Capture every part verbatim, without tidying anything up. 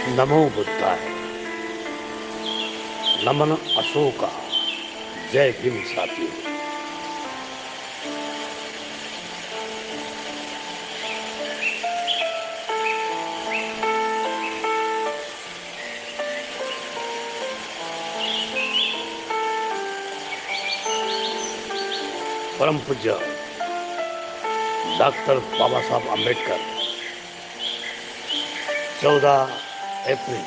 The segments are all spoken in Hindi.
नमो बुद्धाय, नमन अशोका, जय भीम साथियों। परम पूज्य डॉक्टर बाबा साहब आम्बेडकर चौदह अप्रैल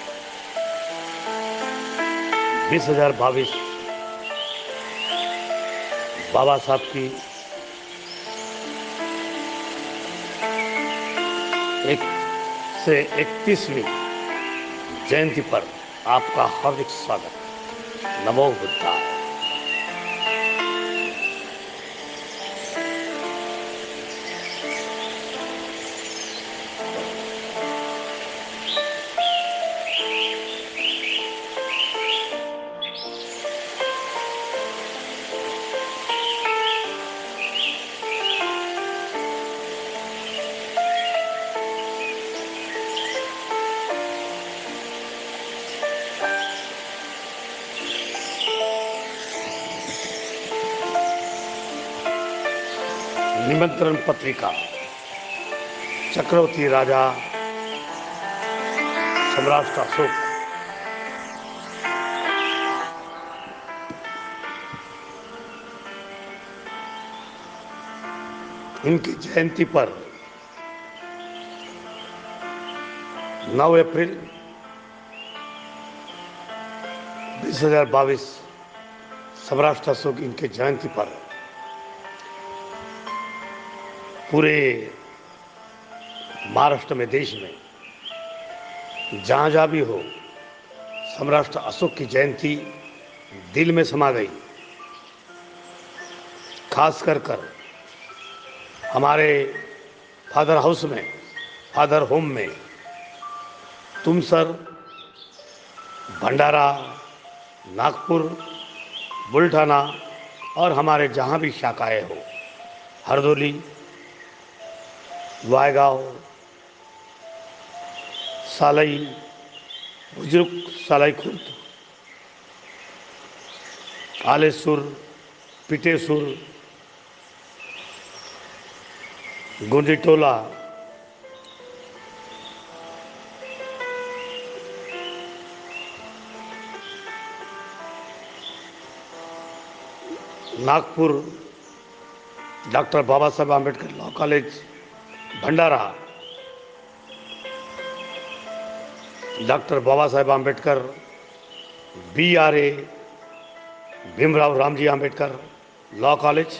बीस हजार बाईस बाबा साहब की एक से इकतीसवीं जयंती पर आपका हार्दिक स्वागत। नमो बुद्धाय। निमंत्रण पत्रिका चक्रवर्ती राजा सम्राट अशोक इनकी जयंती पर नौ अप्रैल बीस हजार बाईस सम्राट अशोक इनके जयंती पर पूरे महाराष्ट्र में, देश में जहां जहां भी हो, सम्राट अशोक की जयंती दिल में समा गई। खास कर कर हमारे फादर हाउस में, फादर होम में, तुमसर, भंडारा, नागपुर, बुल्ढाना और हमारे जहां भी शाखाएं हो, Hardoli, Waygaon, Salai, Bujurg Salai Khurd, Alesur, Pitesur, Gunditola, Nagpur, doctor Baba Saheb Ambedkar law college, Bhandara, doctor Baba Saheb Ambedkar B R A, Bhimrao Ramji Ambedkar law college,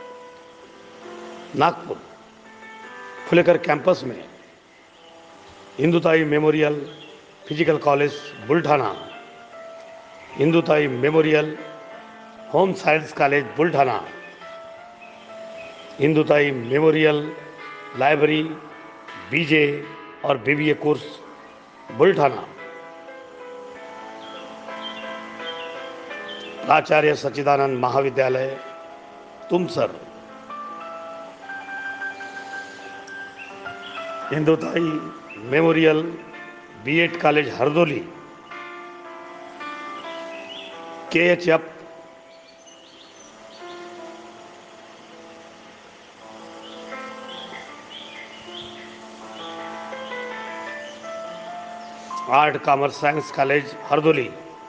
Nagpur, Phulekar campus में Hindutai memorial physical college, Buldhana, Hindutai memorial home science college, Buldhana, Hindutai memorial library BJ और BBA course, Buldhana, Acharya Sachchidanand Mahavidyalaya, Tumsar, Hindutai memorial BEd college, Hardoli, K H F, art commerce science college, Hardoli,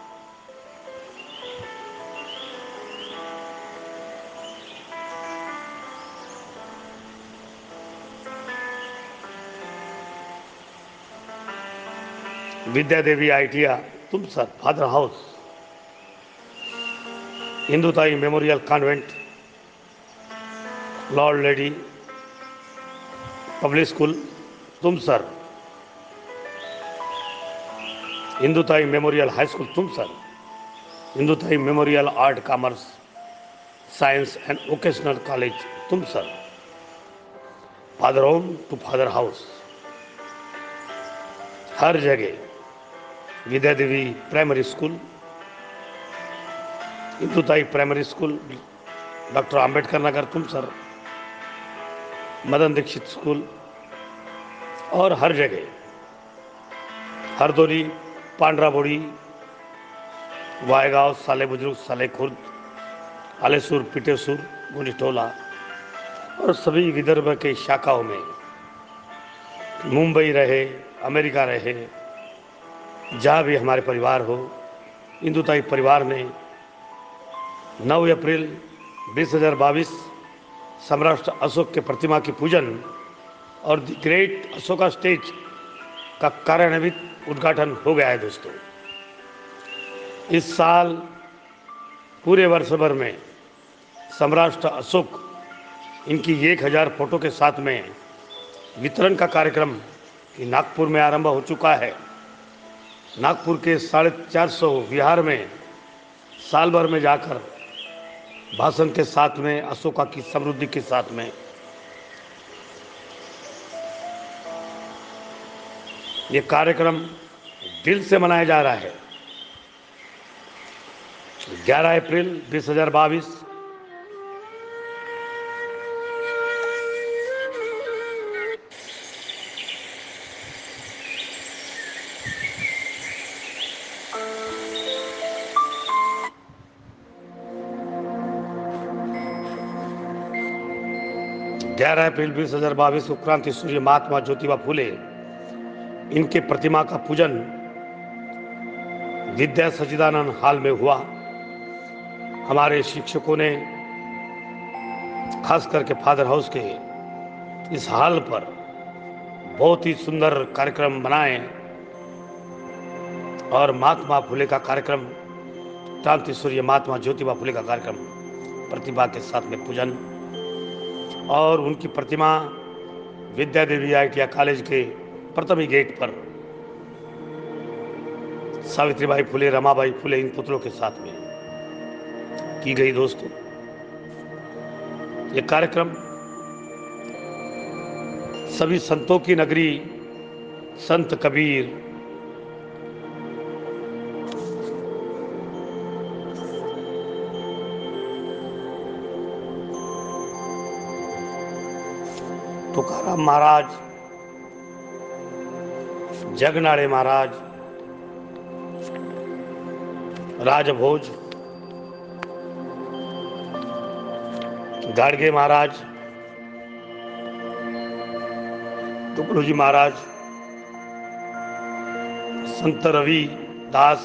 Vidya Devi ITI, Tumsar, father house, Hindutai memorial convent, lord lady public school, Tumsar, Hindutai memorial high school, Tumsar, Hindutai memorial art commerce science and vocational college, Tumsar, father home to father house, हर जगह Vidya Devi primary school, Hindutai primary school, doctor Ambedkar Nagar, Tumsar, Madan Dixit school और हर जगह हरदोली, पांड्राबोड़ी, वायगांव, साले बुजुर्ग, साले खुर्द, आलेसूर, पिटेसूर, गुंडीटोला और सभी विदर्भ के शाखाओं में, मुंबई रहे, अमेरिका रहे, जहाँ भी हमारे परिवार हो, हिंदुताई परिवार ने नौ अप्रैल बीस हजार बाईस सम्राट अशोक के प्रतिमा की पूजन और द ग्रेट अशोका स्टेज का कार्यान्वित उद्घाटन हो गया है। दोस्तों, इस साल पूरे वर्ष भर में सम्राट अशोक इनकी एक हजार फोटो के साथ में वितरण का कार्यक्रम नागपुर में आरंभ हो चुका है। नागपुर के साढ़े चार सौ विहार में साल भर में जाकर भाषण के साथ में, अशोका की समृद्धि के साथ में ये कार्यक्रम दिल से मनाया जा रहा है। ग्यारह अप्रैल बीस हजार बाईस ग्यारह अप्रैल बीस हजार बाईस को क्रांति सूर्य महात्मा ज्योतिबा फुले इनके प्रतिमा का पूजन विद्या सच्चिदानंद हॉल में हुआ। हमारे शिक्षकों ने खास करके फादर हाउस के इस हॉल पर बहुत ही सुंदर कार्यक्रम बनाए और महात्मा फुले का कार्यक्रम, क्रांति सूर्य महात्मा ज्योतिबा फुले का कार्यक्रम, प्रतिभा के साथ में पूजन और उनकी प्रतिमा विद्या देवी आई टी आई कॉलेज के प्रथम ही गेट पर सावित्रीबाई फुले, रमाबाई फुले इन पुत्रों के साथ में की गई। दोस्तों, ये कार्यक्रम सभी संतों की नगरी संत कबीर, तुकाराम महाराज, जगनाड़े महाराज, राजभोज, गाड़गे महाराज, टुकड़ू महाराज, संत रवि दास,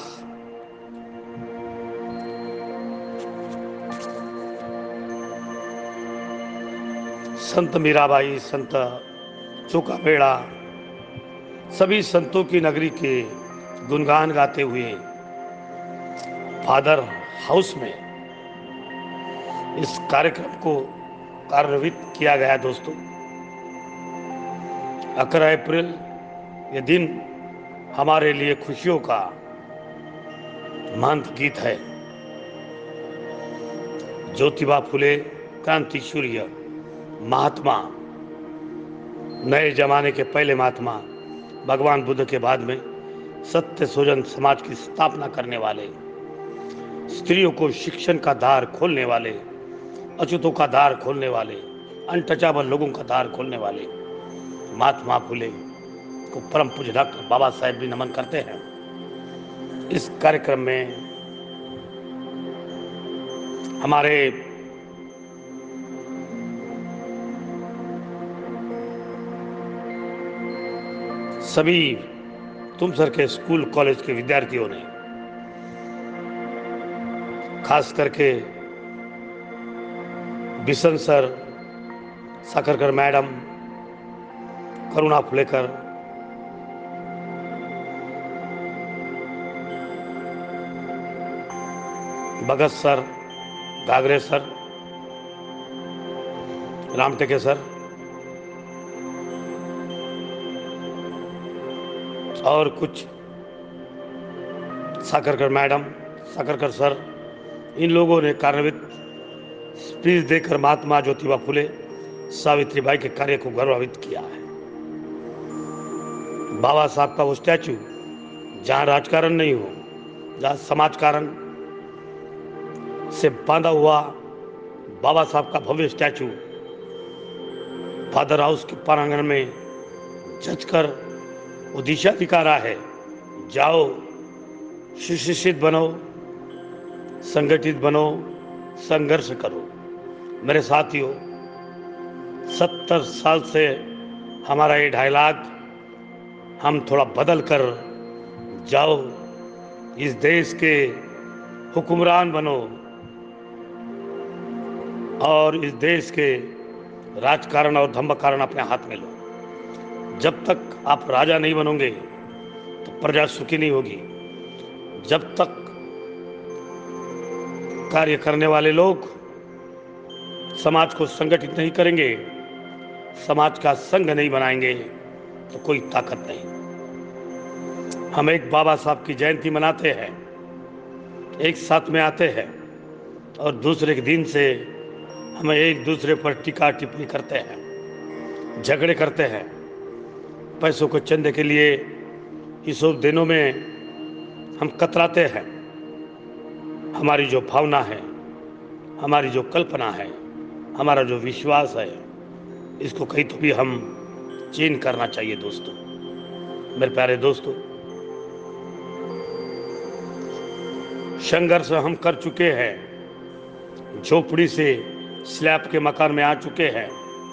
संत मीराबाई, संत चोका बेड़ा, सभी संतों की नगरी के गुणगान गाते हुए फादर हाउस में इस कार्यक्रम को कार्यान्वित किया गया। दोस्तों, ग्यारह अप्रैल ये दिन हमारे लिए खुशियों का महंत गीत है। ज्योतिबा फुले क्रांति सूर्य महात्मा, नए जमाने के पहले महात्मा, भगवान बुद्ध के बाद में सत्य सोजन समाज की स्थापना करने वाले, स्त्रियों को शिक्षण का द्वार खोलने वाले, अछूतों का द्वार खोलने वाले, अनटचेबल लोगों का द्वार खोलने वाले महात्मा फुले को परम पूज्य डॉक्टर बाबा साहेब भी नमन करते हैं। इस कार्यक्रम में हमारे सभी तुमसर के स्कूल कॉलेज के विद्यार्थियों ने, खास करके Bishan sir, Sakarkar madam, Karuna Phulekar, Bhagat sir, Ghaghare sir, Ramteke sir और कुछ साकरकर मैडम, साकरकर सर, इन लोगों ने कार्यान्वित स्पीच देकर महात्मा ज्योतिबा फुले, सावित्रीबाई के कार्य को गौरवान्वित किया है। बाबा साहब का वो स्टैचू, जहाँ राजकारण नहीं हो, जहाँ समाजकारण से बांधा हुआ बाबा साहब का भव्य स्टैचू फादर हाउस के प्रांगण में जचकर वो दिशा दिखा रहा है जाओ, सुशिक्षित बनो, संगठित बनो, संघर्ष करो। मेरे साथियों, सत्तर साल से हमारा ये डायलॉग हम थोड़ा बदल कर जाओ, इस देश के हुक्मरान बनो और इस देश के राजकारण और धर्मकारण अपने हाथ में लो। जब तक आप राजा नहीं बनोगे तो प्रजा सुखी नहीं होगी। जब तक कार्य करने वाले लोग समाज को संगठित नहीं करेंगे, समाज का संघ नहीं बनाएंगे, तो कोई ताकत नहीं। हम एक बाबा साहब की जयंती मनाते हैं, एक साथ में आते हैं और दूसरे के दिन से हमें एक दूसरे पर टीका टिप्पणी करते हैं, झगड़े करते हैं। पैसों को चंदे के लिए इस दिनों में हम कतराते हैं। हमारी जो भावना है, हमारी जो कल्पना है, हमारा जो विश्वास है, इसको कहीं तो भी हम चेंज करना चाहिए दोस्तों। मेरे प्यारे दोस्तों, संघर्ष हम कर चुके हैं, झोपड़ी से स्लैब के मकान में आ चुके हैं।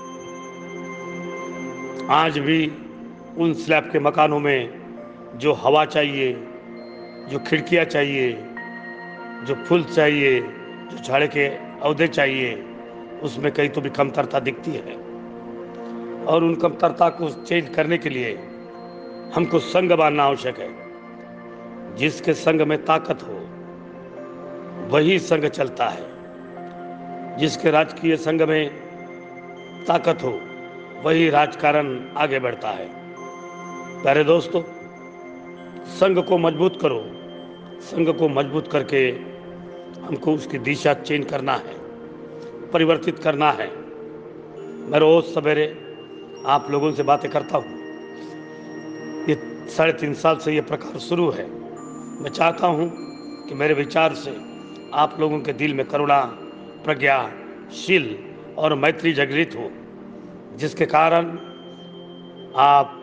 आज भी उन स्लैब के मकानों में जो हवा चाहिए, जो खिड़कियां चाहिए, जो फूल चाहिए, जो झाड़ के औदे चाहिए, उसमें कहीं तो भी कमतरता दिखती है। और उन कमतरता को चेंज करने के लिए हमको संग बांधना आवश्यक है। जिसके संग में ताकत हो वही संग चलता है। जिसके राजकीय संग में ताकत हो वही राजकारण आगे बढ़ता है। प्यारे दोस्तों, संघ को मजबूत करो। संघ को मजबूत करके हमको उसकी दिशा चेंज करना है, परिवर्तित करना है। मैं रोज सवेरे आप लोगों से बातें करता हूँ। ये साढ़े तीन साल से ये प्रकार शुरू है। मैं चाहता हूँ कि मेरे विचार से आप लोगों के दिल में करुणा, प्रज्ञा, शील और मैत्री जागृत हो, जिसके कारण आप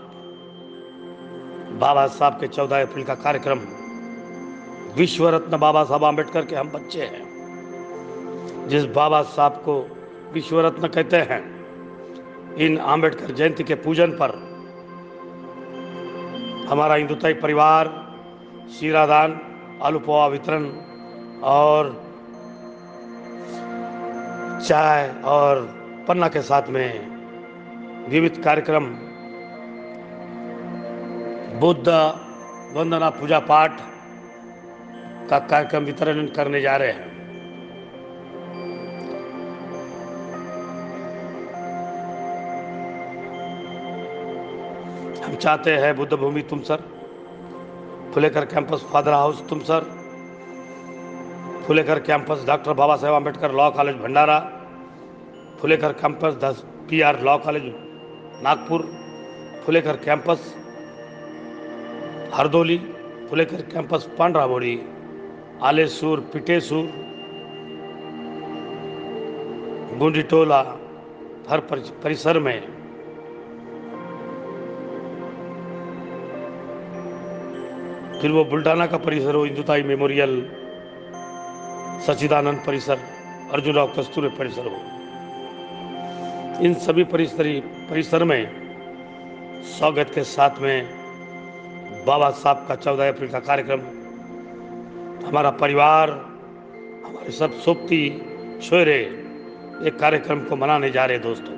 बाबा साहब के चौदह अप्रैल का कार्यक्रम, विश्व रत्न बाबा साहब आम्बेडकर के हम बच्चे हैं, जिस बाबा साहब को विश्व रत्न कहते हैं, इन आम्बेडकर जयंती के पूजन पर हमारा हिंदुत्व परिवार शीरादान, आलू पोहा वितरण और चाय और पन्ना के साथ में विविध कार्यक्रम, बुद्ध वंदना पूजा पाठ का कार्यक्रम वितरण करने जा रहे हैं। हम चाहते हैं Buddha Bhumi Tumsar, Phulekar campus father house Tumsar, Phulekar campus doctor Baba Saheb Ambedkar law college Bhandara, Phulekar campus दस P R law college Nagpur, Phulekar campus Hardoli, Phulekar campus Pandrabodi, Alesur, Pitesur, Gunditola, हर परिसर में फिर वो बुल्डाना का परिसर हो, हिंदुताई मेमोरियल, सच्चिदानंद परिसर, अर्जुन राव कस्तूरे परिसर हो, इन सभी परिसरी परिसर में स्वागत के साथ में बाबा साहब का चौदह अप्रैल का कार्यक्रम, हमारा परिवार, हमारे सब सोबती छोरे एक कार्यक्रम को मनाने जा रहे दोस्तों।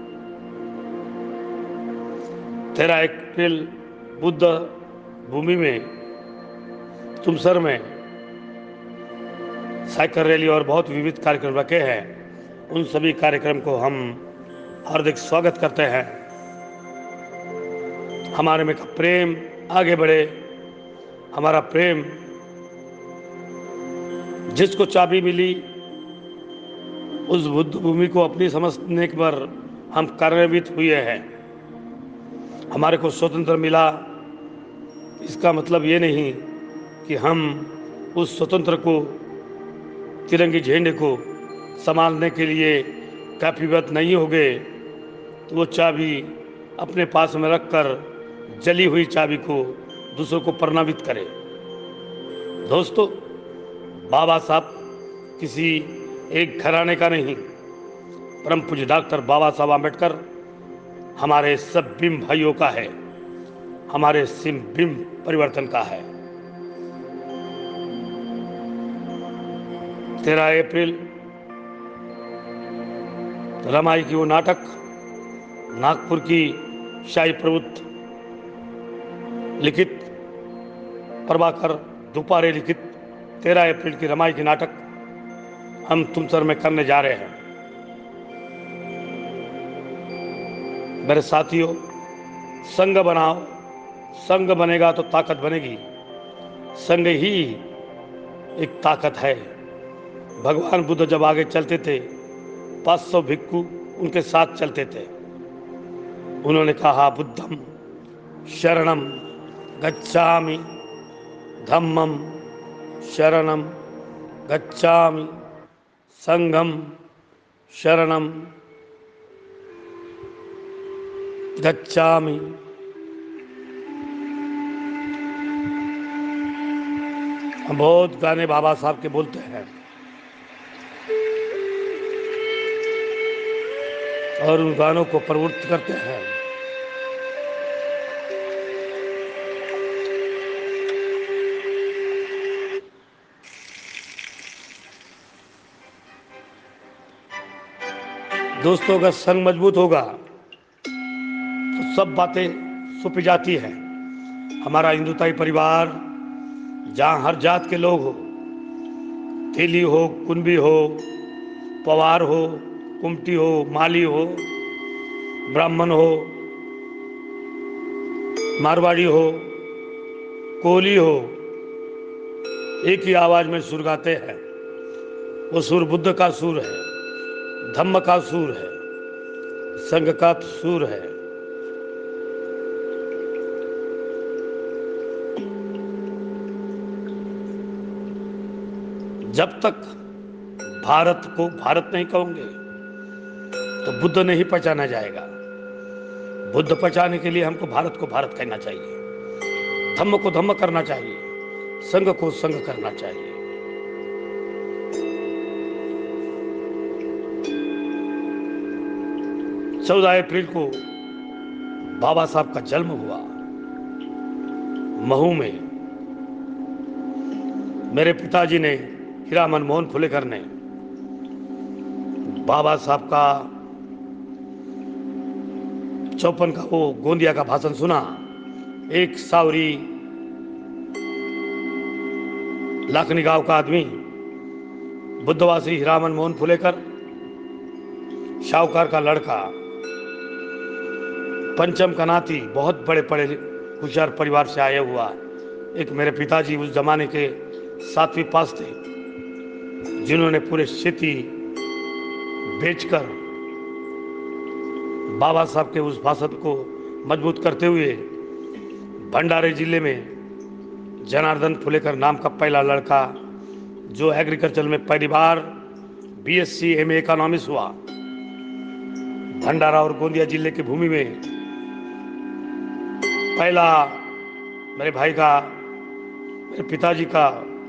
तेरह अप्रैल बुद्ध भूमि में तुमसर में साइकिल रैली और बहुत विविध कार्यक्रम रखे हैं। उन सभी कार्यक्रम को हम हार्दिक स्वागत करते हैं। हमारे में का प्रेम आगे बढ़े, हमारा प्रेम, जिसको चाबी मिली उस बुद्ध भूमि को अपनी समझने पर हम कार्यान्वित हुए हैं। हमारे को स्वतंत्र मिला, इसका मतलब ये नहीं कि हम उस स्वतंत्र को, तिरंगे झंडे को संभालने के लिए काफीबद्ध नहीं हो गए। तो वो चाबी अपने पास में रखकर जली हुई चाबी को दूसरों को प्रभावित करे। दोस्तों, बाबा साहब किसी एक घराने का नहीं, परम पूज्य डॉक्टर बाबा साहब आम्बेडकर हमारे सब बिंब भाइयों का है, हमारे सिम बिंब परिवर्तन का है। तेरह अप्रैल रमाई की वो नाटक, नागपुर की शाही प्रभुत्व लिखित, प्रभाकर दुपारे लिखित तेरह अप्रैल की रमाई की नाटक हम तुमसर में करने जा रहे हैं। मेरे साथियों, संघ बनाओ, संघ बनेगा तो ताकत बनेगी, संघ ही एक ताकत है। भगवान बुद्ध जब आगे चलते थे, पाँच सौ भिक्षु उनके साथ चलते थे। उन्होंने कहा, बुद्धम शरणम गच्छामि, धम्मम शरणम गच्छामि, संघम शरणम गच्छामि। हम बहुत गाने बाबा साहब के बोलते हैं और उन गानों को प्रवृत्त करते हैं। दोस्तों, अगर संघ मजबूत होगा तो सब बातें छुप जाती हैं। हमारा हिंदुताई परिवार, जहाँ हर जात के लोग हो, तेली हो, कुंभी हो, पवार हो, कुमटी हो, माली हो, ब्राह्मण हो, मारवाड़ी हो, कोली हो, एक ही आवाज में सुर गाते हैं। वो सुर बुद्ध का सुर है, धम्म का सुर है, संघ का सुर है। जब तक भारत को भारत नहीं कहोगे तो बुद्ध नहीं पहचाना जाएगा। बुद्ध पहचाने के लिए हमको भारत को भारत कहना चाहिए, धम्म को धम्म करना चाहिए, संघ को संघ करना चाहिए। चौदह अप्रैल को बाबा साहब का जन्म हुआ महू में। मेरे पिताजी ने, हीरामन मोहन फुलेकर ने, बाबा साहब का चौपन का वो गोंदिया का भाषण सुना। एक सावरी लाखनी गांव का आदमी, बुद्धवासी हीरामन मोहन फुलेकर, शाहूकार का लड़का, पंचम का नाती, बहुत बड़े पढ़े होशियार परिवार से आया हुआ एक मेरे पिताजी उस जमाने के सातवीं पास थे, जिन्होंने पूरे खेती बेचकर बाबा साहब के उस भाषण को मजबूत करते हुए भंडारे जिले में जनार्दन फुलेकर नाम का पहला लड़का, जो एग्रीकल्चर में पहली बार बीएससी एमए इकोनॉमिक्स हुआ, भंडारा और गोंदिया जिले की भूमि में पहला मेरे भाई का, मेरे पिताजी का,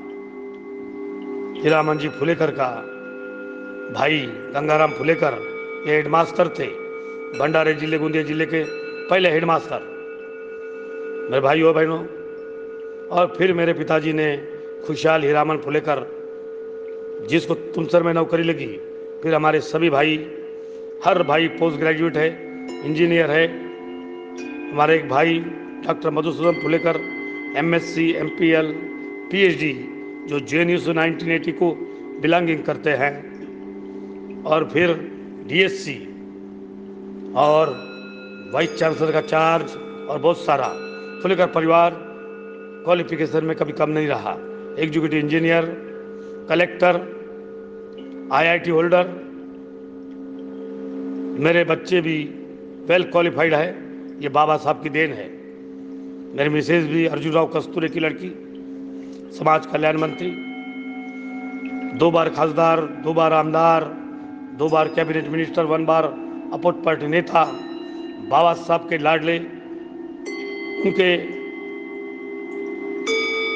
हीरामन जी फुलेकर का भाई गंगाराम फुलेकर, ये हेडमास्टर थे भंडारे जिले गोंदिया जिले के पहले हेडमास्टर, मेरे भाइयों बहनों। और फिर मेरे पिताजी ने खुशहाल हीरामन फुलेकर, जिसको तुमसर में नौकरी लगी, फिर हमारे सभी भाई, हर भाई पोस्ट ग्रेजुएट है, इंजीनियर है। हमारे एक भाई doctor Madhusudan Phulekar MSc, MPL, PhD, जो जेएनयू से नाइनटीन एटी को बिलोंगिंग करते हैं, और फिर डीएससी और वाइस चांसलर का चार्ज, और बहुत सारा। फुलेकर परिवार क्वालिफिकेशन में कभी कम नहीं रहा। Executive engineer, collector, IIT holder. मेरे बच्चे भी वेल क्वालिफाइड है, ये बाबा साहब की देन है। मेरी मिसेज भी अर्जुन राव कस्तूरे की लड़की, समाज कल्याण मंत्री, दो बार खासदार, दो बार आमदार, दो बार कैबिनेट मिनिस्टर, वन बार अपोज पार्टी नेता, बाबा साहब के लाडले, उनके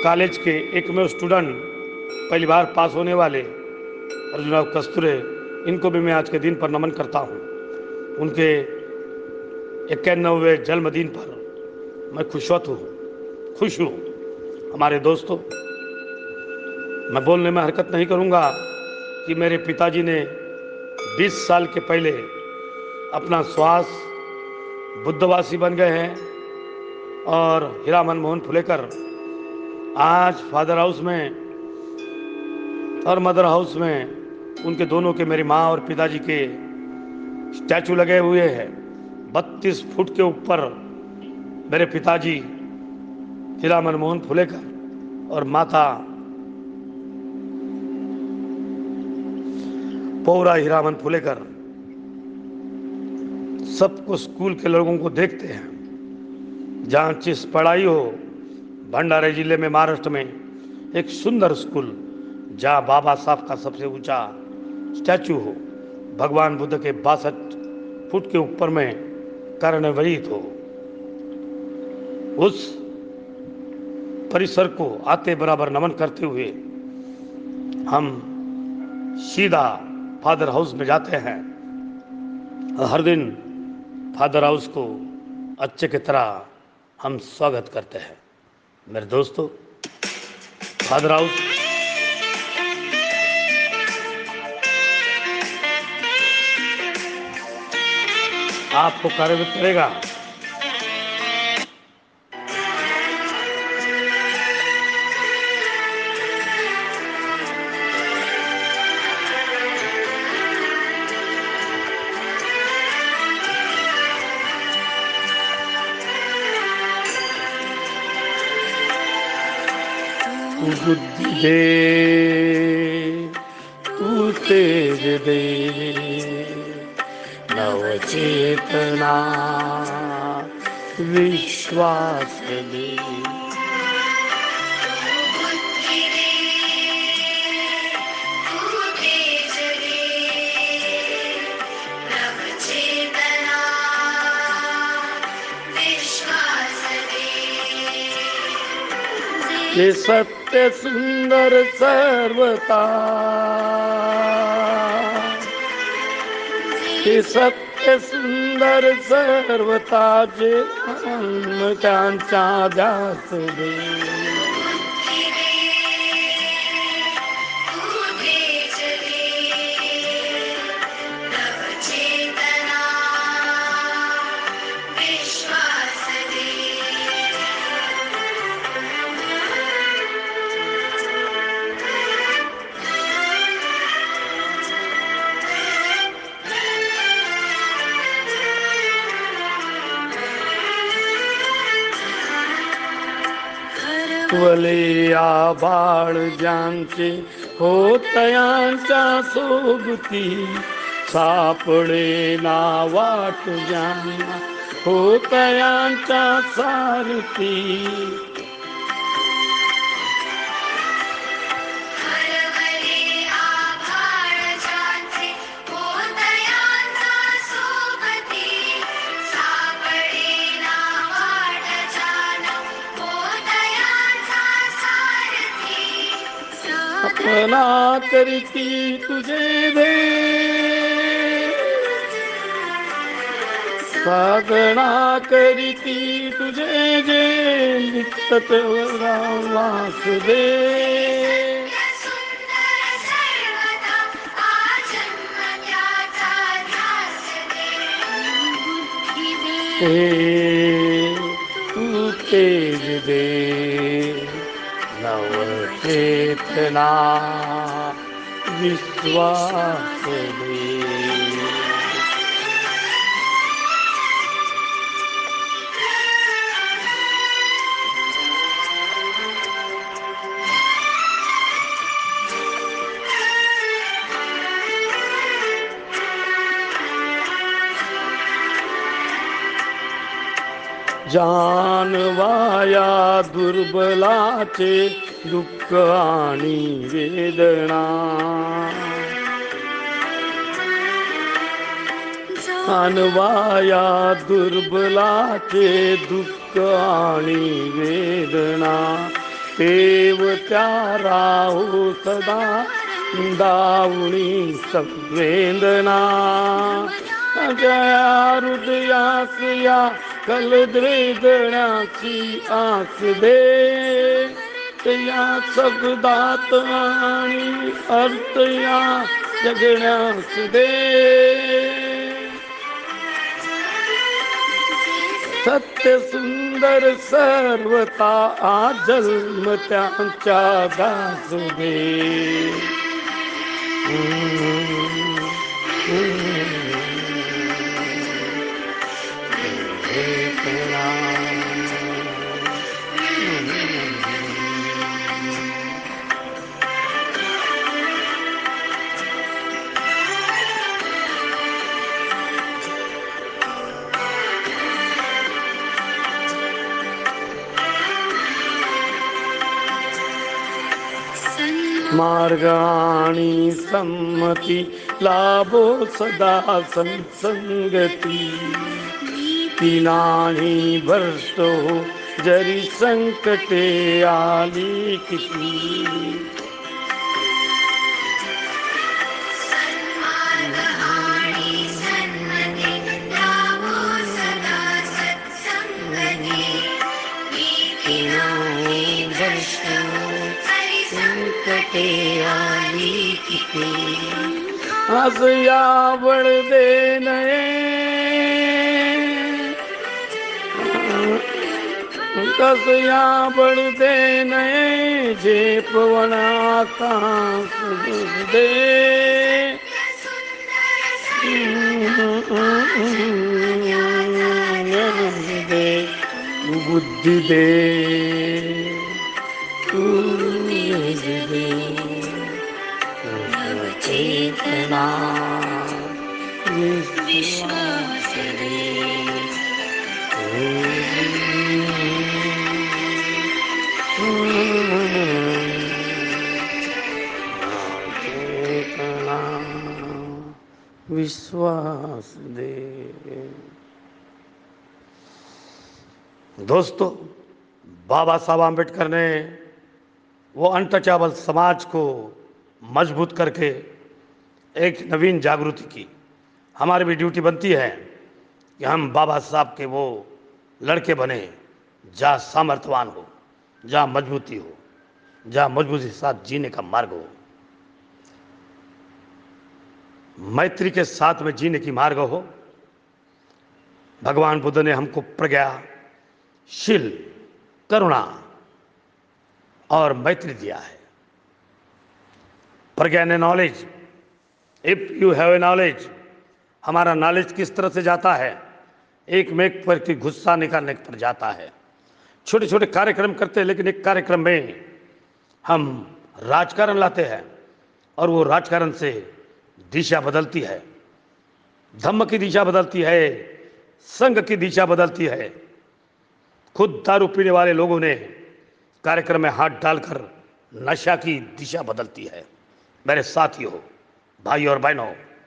कॉलेज के एकमेव स्टूडेंट, पहली बार पास होने वाले अर्जुनराव कस्तूरे, इनको भी मैं आज के दिन पर नमन करता हूँ। उनके इक्यानवे जन्मदिन पर मैं खुशवत हूँ खुश हूँ। हमारे दोस्तों, मैं बोलने में हरकत नहीं करूँगा कि मेरे पिताजी ने बीस साल के पहले अपना श्वास बुद्धवासी बन गए हैं और हीरामन मोहन फुलेकर आज फादर हाउस में और मदर हाउस में उनके दोनों के, मेरी माँ और पिताजी के स्टैचू लगे हुए हैं। बत्तीस फुट के ऊपर मेरे पिताजी हीरामन मोहन फुलेकर और माता पौरा हीरामन फुलेकर सबको, स्कूल के लोगों को देखते हैं। जहाँ जिस पढ़ाई हो, भंडारा जिले में, महाराष्ट्र में एक सुंदर स्कूल जहाँ बाबा साहब का सबसे ऊंचा स्टैचू हो, भगवान बुद्ध के बासठ फुट के ऊपर में कर्णवरित हो, उस परिसर को आते बराबर नमन करते हुए हम सीधा फादर हाउस में जाते हैं। हर दिन फादर हाउस को अच्छे की तरह हम स्वागत करते हैं। मेरे दोस्तों, फादर हाउस आपको कार्य करेगा। तू बुद्धि दे, तू तेज दे, नव चेतना विश्वास दे। ये सत्य सुंदर सर्वता, ये सत्य सुंदर सर्वता, जे हम त्यांचा ध्यास दे। वले आबाळ ज्यांचे होतयांच्या सोबती, सापडे ना वाट ज्यांना होतयांच्या सारथी। अपना करती तुझे दे, साधना करती तुझे जे, नित्य वास दे। हे तू तेज दे, नव चेतना विश्वास दे। जानवाया दुर्बलाचे दुःख आणि वेदना, जानवाया दुर्बलाचे दुःख आणि वेदना, तेवत्या राहू सदा दावणी संवेदना जया हृदयास या कलद्वेदनाची आस दे या शब्दात आणि अर्थ या जगण्यास दे सत्य सुंदर सर्वता आजन्म त्यांच्या दास दे मार्गाणी सम्मती लाभो सदा संसंगती ती नाही भ्रष्टो जरी संकटे आली किती आज यावळ दे नये कस यावळ दे नये जे पवना कास दे दे बुद्धि दे चेतना विश्वास चेतना विश्वास दे। दोस्तों, बाबा साहब आम्बेडकर ने वो अनटचेबल समाज को मजबूत करके एक नवीन जागृति की। हमारी भी ड्यूटी बनती है कि हम बाबा साहब के वो लड़के बने जहाँ सामर्थ्यवान हो, जहाँ मजबूती हो, जहाँ मजबूती के साथ जीने का मार्ग हो, मैत्री के साथ में जीने की मार्ग हो। भगवान बुद्ध ने हमको प्रज्ञा, शील, करुणा और मैत्री दिया है। प्रज्ञा ने knowledge, if you have a knowledge, हमारा नॉलेज किस तरह से जाता है, एक में एक पर की गुस्सा निकालने पर जाता है। छोटे छोटे कार्यक्रम करते हैं, लेकिन एक कार्यक्रम में हम राजकारण लाते हैं और वो राजकारण से दिशा बदलती है, धम्म की दिशा बदलती है, संघ की दिशा बदलती है। खुद दारू पीने वाले लोगों ने कार्यक्रम में हाथ डालकर नशा की दिशा बदलती है। मेरे साथियों, भाई और बहनों,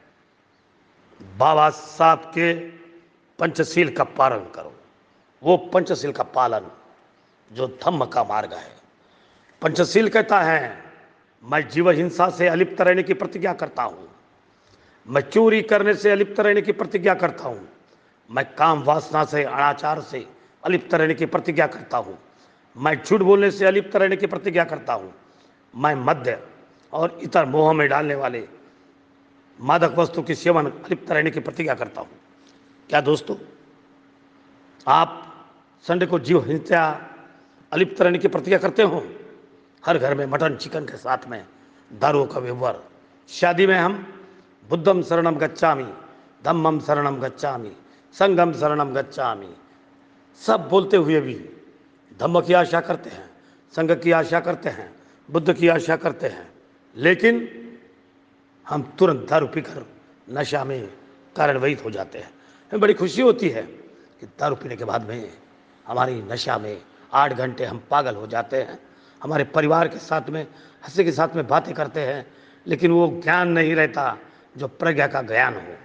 बाबा साहब के पंचशील का पालन करो। वो पंचशील का पालन जो धम्म का मार्ग है। पंचशील कहता है, मैं जीव हिंसा से अलिप्त रहने की प्रतिज्ञा करता हूँ, मैं चोरी करने से अलिप्त रहने की प्रतिज्ञा करता हूँ, मैं काम वासना से, अनाचार से अलिप्त रहने की प्रतिज्ञा करता हूँ, मैं झूठ बोलने से अलिप्त रहने की प्रतिज्ञा करता हूँ, मैं मद्य और इतर मोह में डालने वाले मादक वस्तु की सेवन अलिप्त रहने की प्रतिज्ञा करता हूँ। क्या दोस्तों, आप संडे को जीव हिंसा अलिप्त रहने की प्रतिज्ञा करते हो? हर घर में मटन चिकन के साथ में दारू का व्यवहार। शादी में हम बुद्धम शरणम गच्छामि, धम्मम शरणम गच्छामि, संगम शरणम गच्छामि सब बोलते हुए भी धम्म की आशा करते हैं, संघ की आशा करते हैं, बुद्ध की आशा करते हैं, लेकिन हम तुरंत दारू पीकर नशा में कारणवहित हो जाते हैं। हमें बड़ी खुशी होती है कि दारू पीने के बाद में हमारी नशा में आठ घंटे हम पागल हो जाते हैं, हमारे परिवार के साथ में हंसी के साथ में बातें करते हैं, लेकिन वो ज्ञान नहीं रहता जो प्रज्ञा का ज्ञान हो,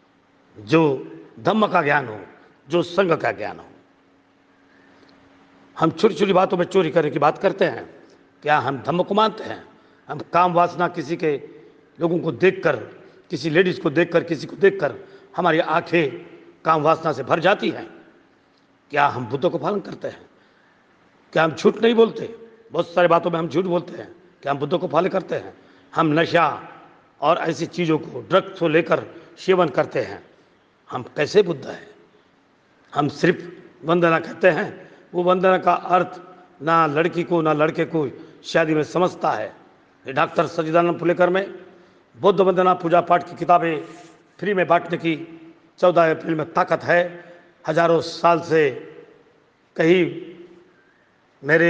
जो धम्म का ज्ञान हो, जो संघ का ज्ञान हो। हम छोटी छोटी बातों में चोरी करने की बात करते हैं। क्या हम धम्म को मानते हैं? हम काम वासना किसी के लोगों को देखकर, किसी लेडीज को देखकर, किसी को देखकर हमारी आंखें काम वासना से भर जाती हैं। क्या हम बुद्ध को पालन करते हैं? क्या हम झूठ नहीं बोलते? बहुत सारी बातों में हम झूठ बोलते हैं। क्या हम बुद्ध को फॉलो करते हैं? हम नशा और ऐसी चीज़ों को, ड्रग्स को लेकर सेवन करते हैं। हम कैसे बुद्ध हैं? हम सिर्फ वंदना कहते हैं, वो वंदना का अर्थ ना लड़की को ना लड़के को शादी में समझता है। ये डॉक्टर सच्चिदानंद फुलेकर में बुद्ध वंदना पूजा पाठ की किताबें फ्री में बांटने की चौदह अप्रैल में ताकत है। हजारों साल से कहीं मेरे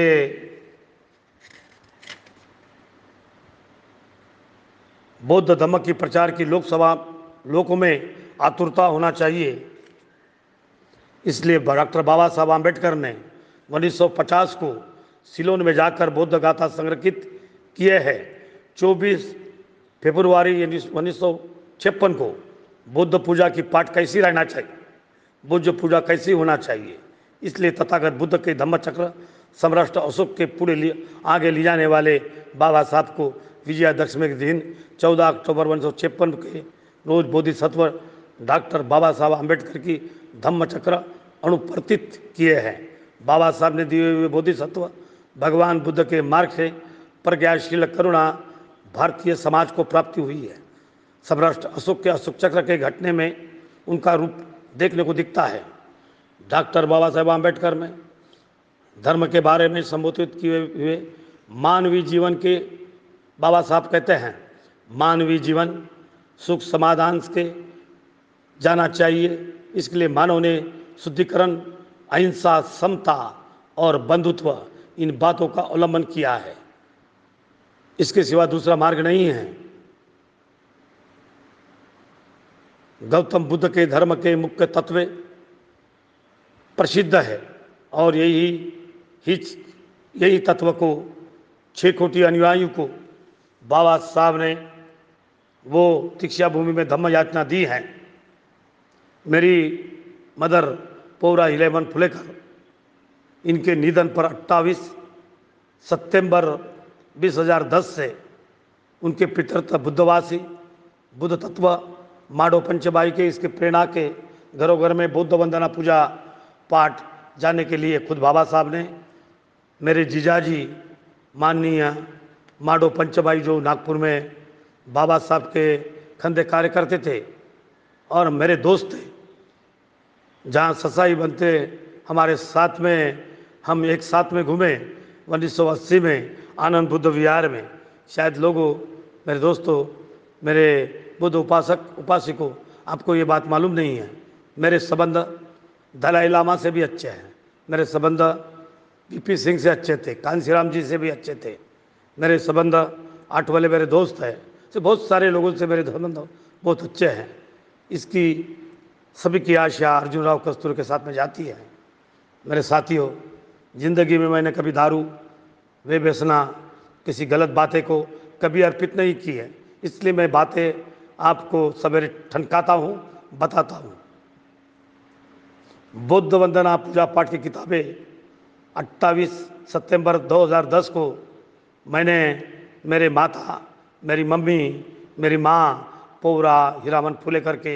बौद्ध धर्म की प्रचार की लोकसभा लोगों में आतुरता होना चाहिए। इसलिए डॉक्टर बाबा साहब आम्बेडकर ने उन्नीस सौ पचास को सिलोन में जाकर बुद्ध गाथा संरक्षित किए हैं। चौबीस फरवरी उन्नीस सौ छप्पन को बुद्ध पूजा की पाठ कैसी रहना चाहिए, बुद्ध पूजा कैसी होना चाहिए। इसलिए तथागत बुद्ध के धम्म चक्र सम्राट अशोक के पूरे लिए आगे ले जाने वाले बाबा साहब को विजयादशमी के दिन चौदह अक्टूबर उन्नीस सौ छप्पन के रोज बोधिसत्व डॉक्टर बाबा साहब आम्बेडकर की धम्म चक्र अनुप्रतित किए हैं। बाबा साहब ने दिए हुए बोधिसत्व भगवान बुद्ध के मार्ग से प्रज्ञाशील करुणा भारतीय समाज को प्राप्ति हुई है। सम्राट अशोक के अशोक चक्र के घटने में उनका रूप देखने को दिखता है। डॉक्टर बाबा साहब आम्बेडकर में धर्म के बारे में संबोधित किए हुए मानवीय जीवन के बाबा साहब कहते हैं, मानवीय जीवन सुख समाधान के जाना चाहिए। इसके लिए मानव ने शुद्धिकरण, अहिंसा, समता और बंधुत्व इन बातों का अवलंबन किया है। इसके सिवा दूसरा मार्ग नहीं है। गौतम बुद्ध के धर्म के मुख्य तत्व प्रसिद्ध है और यही ही यही तत्व को छः कोटि अनुयायियों को बाबा साहब ने वो दीक्षा भूमि में धम्म याचना दी है। मेरी मदर पौरा इलेवन फुलेकर, इनके निधन पर अट्ठाईस सितंबर बीस हजार दस से उनके पितृत्व बुद्धवासी बुद्ध तत्व माडो पंचबाई के इसके प्रेरणा के घरों घर में बुद्ध वंदना पूजा पाठ जाने के लिए खुद बाबा साहब ने मेरे जीजाजी माननीय माडो पंचबाई जो नागपुर में बाबा साहब के खंदे कार्य करते थे और मेरे दोस्त थे, जहाँ ससाई बनते हमारे साथ में हम एक साथ में घूमे उन्नीस सौ अस्सी में आनंद बुद्ध विहार में। शायद लोगों, मेरे दोस्तों, मेरे बुद्ध उपासक उपासिकों, आपको ये बात मालूम नहीं है। मेरे संबंध दलाई लामा से भी अच्छे हैं, मेरे संबंध पीपी सिंह से अच्छे थे, कांसीराम जी से भी अच्छे थे, मेरे संबंध आठ वाले मेरे दोस्त हैं, से बहुत सारे लोगों से मेरे संबंध बहुत अच्छे हैं। इसकी सभी की आशा अर्जुन राव कस्तूर के साथ में जाती है। मेरे साथियों, ज़िंदगी में मैंने कभी दारू, वे व्यसना, किसी गलत बातें को कभी अर्पित नहीं की है। इसलिए मैं बातें आपको सवेरे ठनकाता हूँ, बताता हूँ। बुद्ध वंदना पूजा पाठ की किताबें अट्ठाईस सितंबर दो हज़ार दस को मैंने मेरे माता, मेरी मम्मी, मेरी माँ पौरा हीरामन फुलेकर के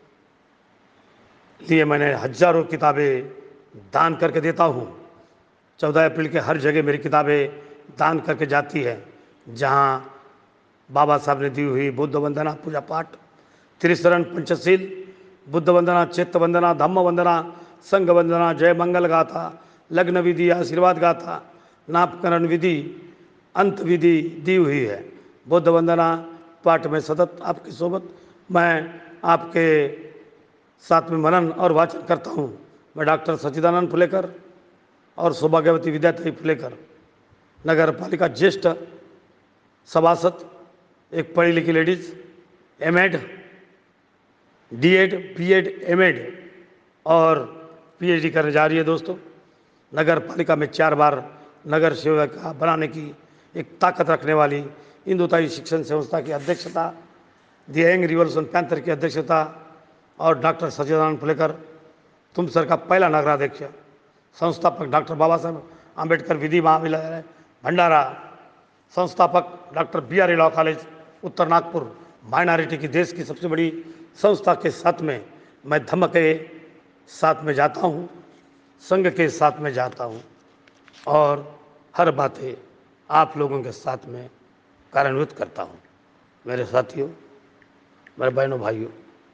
लिए मैंने हजारों किताबें दान करके देता हूँ। चौदह अप्रैल के हर जगह मेरी किताबें दान करके जाती है, जहाँ बाबा साहब ने दी हुई बुद्ध वंदना पूजा पाठ, त्रिशरण पंचशील, बुद्ध वंदना, चित्त वंदना, धम्म वंदना, संघ वंदना, जय मंगल गाथा, लग्न विधि, आशीर्वाद गाथा, नामकरण विधि, अंत विधि दी हुई है। बुद्ध वंदना पाठ में सतत आपकी सोबत मैं आपके साथ में मनन और वाचन करता हूँ। मैं डॉक्टर सच्चिदानंद फुलेकर और सौभाग्यवती विद्यार्थी फुलेकर, नगर पालिका ज्येष्ठ सभासद, एक पढ़ी लिखी ladies, M Ed, D Ed, B Ed, M Ed और पी एच डी करने जा रही है। दोस्तों, नगर पालिका में चार बार नगर सेवक बनाने की एक ताकत रखने वाली हिंदुताई शिक्षण संस्था की अध्यक्षता, दी यंग रिवॉल्यूशन पैंथर की अध्यक्षता और डॉक्टर सच्चिदानंद फुलेकर तुम सर का पहला नगराध्यक्ष, संस्थापक डॉक्टर बाबा साहब अंबेडकर विधि महाविद्यालय भंडारा, संस्थापक doctor B R law college उत्तर नागपुर, माइनॉरिटी की देश की सबसे बड़ी संस्था के साथ में मैं धम्म के साथ में जाता हूँ, संघ के साथ में जाता हूँ और हर बातें आप लोगों के साथ में कार्यान्वित करता हूँ। मेरे साथियों, मेरे बहनों भाइयों,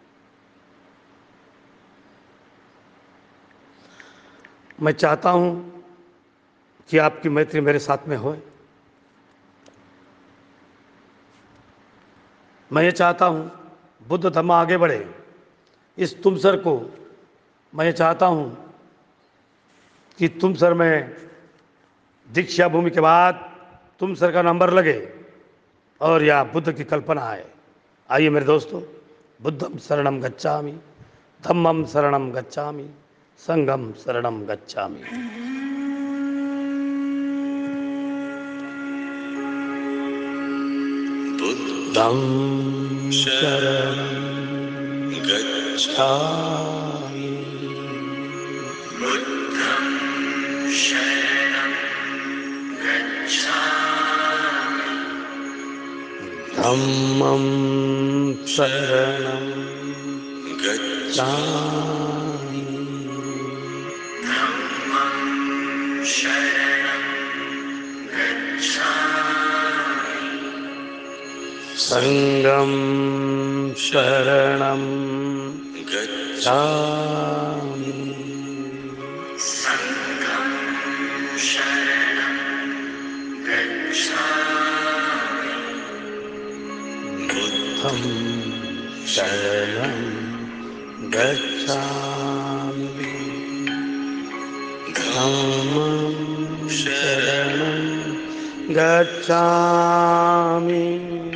मैं चाहता हूँ कि आपकी मैत्री मेरे साथ में होए। मैं ये चाहता हूँ बुद्ध धम्म आगे बढ़े। इस तुमसर को मैं ये चाहता हूँ कि तुमसर में दीक्षा भूमि के बाद तुमसर का नंबर लगे और यह बुद्ध की कल्पना आए। आइए मेरे दोस्तों, बुद्धम शरणम गच्छामि, धम्मम शरणम गच्छामि, संघम शरणम गच्छामि। बुद्धं शरणं गच्छामि, बुद्धं शरणं गच्छामि, धम्मं शरणं गच्छामि, धम्मं शरणं गच्छामि, संघं शरणं गच्छामि, संघं शरणं गच्छामि, बुद्धं शरणं गच्छामि, धम्मं शरणं गच्छामि,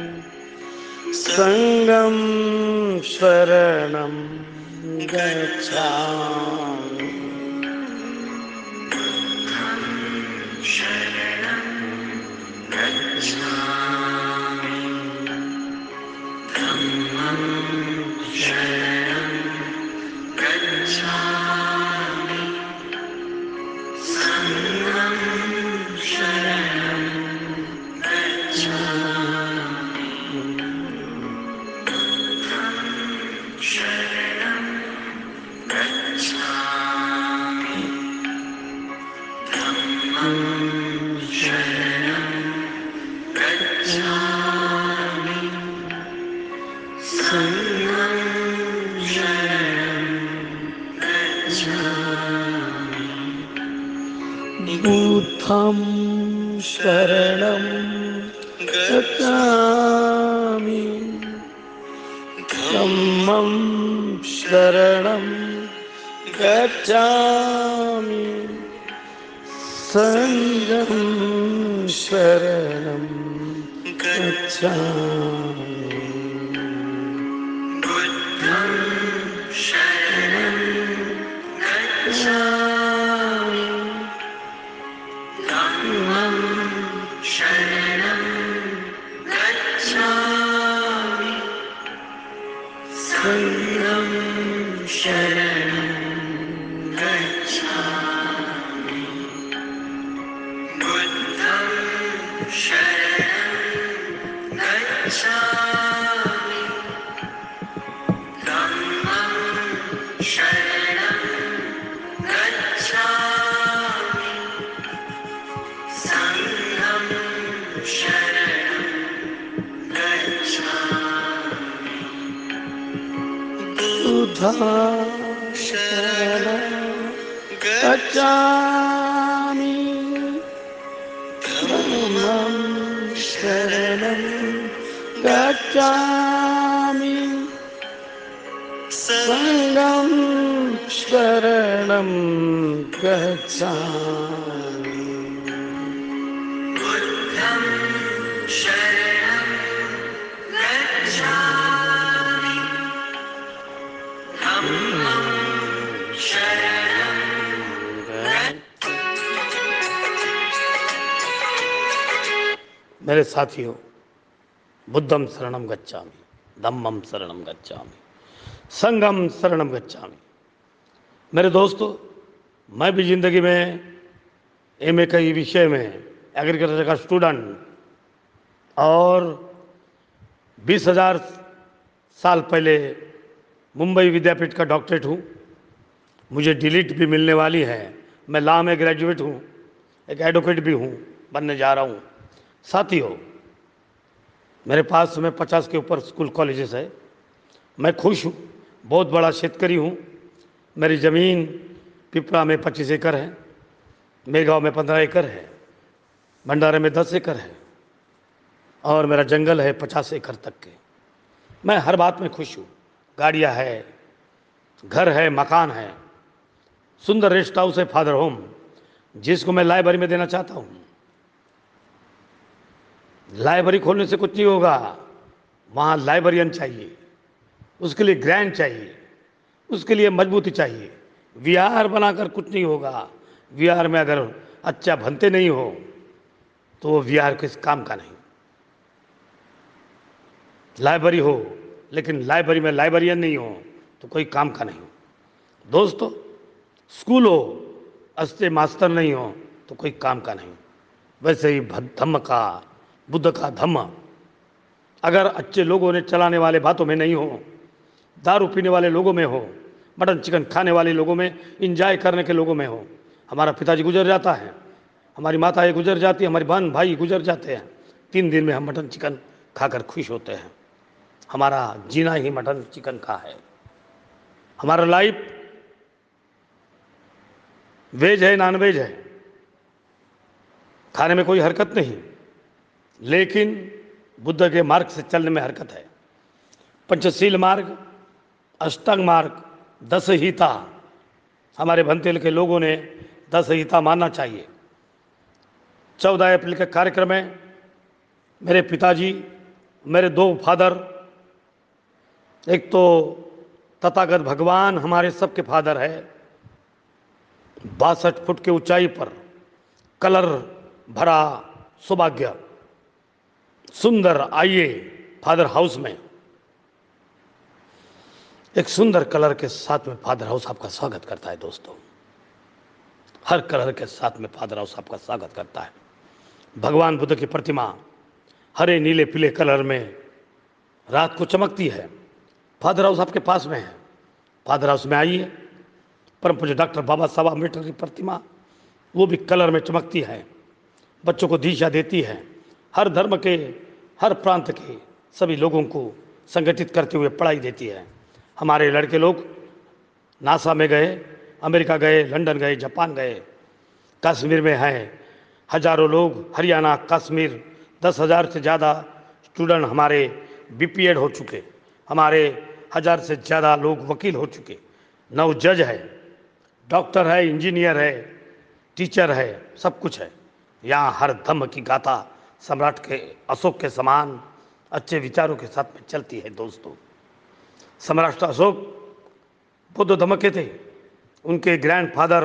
संघं शरणं गच्छामि, बुद्धं शरणं गच्छामि, धम्मं शरणं गच्छामि, संघं शरणं गच्छामि, बुद्धं शरणं गच्छामि, धम्मं शरणं गच्छामि, संघं शरणं गच्छामि, बुद्धं शरणं गच्छामि, धम्मं शरणं गच्छामि, संघं शरणं गच्छामि, बुद्धं शरणं गच्छामि, धम्मं शरणं गच्छामि, संघं शरणं गच्छामि, बुद्धं शरणं गच्छामि, धम्मं शरणं गच्छामि, संघं शरणं गच्छामि, बुद्धं शरणं गच्छामि, धम्मं शरणं गच्छामि, संघं शरणं गच्छामि, बुद्धं शरणं गच्छामि, धम्मं शरणं गच्छामि। मेरे साथियों, बुद्धम शरणम गच्छामि, धम्मम शरणम गच्छामि, संघम शरणम गच्छामि। मेरे दोस्तों, मैं भी जिंदगी में एम ए के विषय में, एग्रीकल्चर का स्टूडेंट, और बीस हजार साल पहले मुंबई विद्यापीठ का डॉक्टरेट हूँ। मुझे डिलीट भी मिलने वाली है। मैं लॉ में ग्रेजुएट हूँ, एक एडवोकेट भी हूँ, बनने जा रहा हूँ। साथियों, मेरे पास में पचास के ऊपर स्कूल कॉलेजेस है। मैं खुश हूँ, बहुत बड़ा शेतकरी हूँ। मेरी ज़मीन पिपरा में पच्चीस एकड़ है, मेरगांव में पंद्रह एकड़ है, भंडारे में दस एकड़ है, और मेरा जंगल है पचास एकड़ तक के। मैं हर बात में खुश हूँ। गाड़ियाँ है, घर है, मकान है, सुंदर रेस्ट हाउस है, फादर होम, जिसको मैं लाइब्रेरी में देना चाहता हूँ। लाइब्रेरी खोलने से कुछ नहीं होगा, वहाँ लाइब्रेरियन चाहिए, उसके लिए ग्रैंड चाहिए, उसके लिए मजबूती चाहिए। विहार बनाकर कुछ नहीं होगा। विहार में अगर अच्छा बनते नहीं हो तो वो विहार किस काम का नहीं। लाइब्रेरी हो, लेकिन लाइब्रेरी में लाइब्रेरियन नहीं हो तो कोई काम का नहीं। दोस्तों, स्कूल हो, अच्छे मास्टर नहीं हो तो कोई काम का नहीं। वैसे ही धम्म का, बुद्ध का धम्म अगर अच्छे लोगों ने चलाने वाले बातों में नहीं हो, दारू पीने वाले लोगों में हो, मटन चिकन खाने वाले लोगों में, इंजॉय करने के लोगों में हो। हमारा पिताजी गुजर जाता है, हमारी माताएं गुजर जाती है, हमारी बहन भाई गुजर जाते हैं, तीन दिन में हम मटन चिकन खाकर खुश होते हैं। हमारा जीना ही मटन चिकन का है। हमारा लाइफ वेज है, नॉन वेज है, खाने में कोई हरकत नहीं, लेकिन बुद्ध के मार्ग से चलने में हरकत है। पंचशील मार्ग, अष्टांग मार्ग, दस हिता, हमारे भंतेल के लोगों ने दस हिता मानना चाहिए। चौदह अप्रैल के कार्यक्रम में मेरे पिताजी, मेरे दो फादर, एक तो तथागत भगवान हमारे सबके फादर है, बासठ फुट की ऊंचाई पर कलर भरा सौभाग्य सुंदर। आइए फादर हाउस में, एक सुंदर कलर के साथ में फादर हाउस आपका स्वागत करता है। दोस्तों, हर कलर के साथ में फादर हाउस आपका स्वागत करता है। भगवान बुद्ध की प्रतिमा हरे नीले पीले कलर में रात को चमकती है। फादर हाउस आपके पास में है, फादर हाउस में आइए। परम पूज्य डॉक्टर बाबा साहब अम्बेडकर की प्रतिमा, वो भी कलर में चमकती है, बच्चों को दिशा देती है। हर धर्म के, हर प्रांत के सभी लोगों को संगठित करते हुए पढ़ाई देती है। हमारे लड़के लोग नासा में गए, अमेरिका गए, लंदन गए, जापान गए, कश्मीर में हैं हजारों लोग। हरियाणा, कश्मीर, दस हजार से ज़्यादा स्टूडेंट हमारे बीपीएड हो चुके, हमारे हजार से ज़्यादा लोग वकील हो चुके, नौ जज है, डॉक्टर है, इंजीनियर है, टीचर है, सब कुछ है। यहाँ हर धम्म की गाथा सम्राट के अशोक के समान अच्छे विचारों के साथ में चलती है। दोस्तों, सम्राट अशोक बौद्ध धर्म के थे। उनके ग्रैंडफादर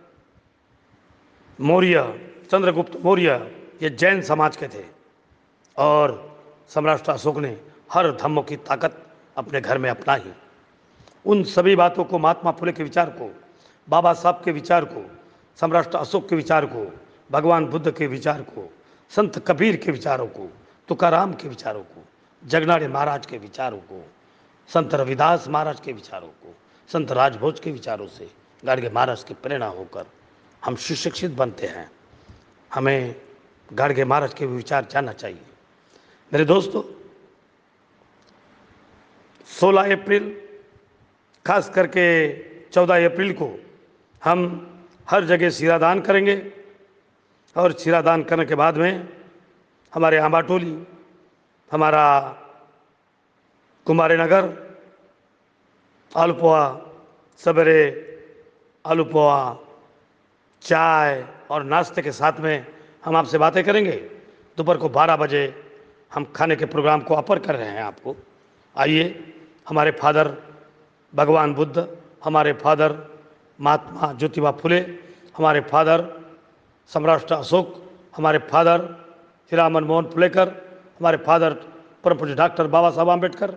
मौर्य, चंद्रगुप्त मौर्य, ये जैन समाज के थे, और सम्राट अशोक ने हर धर्मों की ताकत अपने घर में अपनाई। उन सभी बातों को, महात्मा फुले के विचार को, बाबा साहब के विचार को, सम्राट अशोक के विचार को, भगवान बुद्ध के विचार को, संत कबीर के विचारों को, तुकाराम के विचारों को, जगनाड़े महाराज के विचारों को, संत रविदास महाराज के विचारों को, संत राजभोज के विचारों से गाड़गे महाराज की प्रेरणा होकर हम सुशिक्षित बनते हैं। हमें गाड़गे महाराज के विचार जानना चाहिए। मेरे दोस्तों, सोलह अप्रैल, खास करके चौदह अप्रैल को हम हर जगह शिरादान करेंगे, और शिरादान करने के बाद में हमारे आंबाटोली, हमारा कुमारी नगर, आलू पोहा, सवेरे आलू पोहा, चाय और नाश्ते के साथ में हम आपसे बातें करेंगे। दोपहर को बारह बजे हम खाने के प्रोग्राम को अपर कर रहे हैं आपको। आइए, हमारे फादर भगवान बुद्ध, हमारे फादर महात्मा ज्योतिबा फुले, हमारे फादर सम्राट अशोक, हमारे फादर श्री मनमोहन फुलेकर, हमारे फादर परम पूज्य डॉक्टर बाबा साहब आम्बेडकर,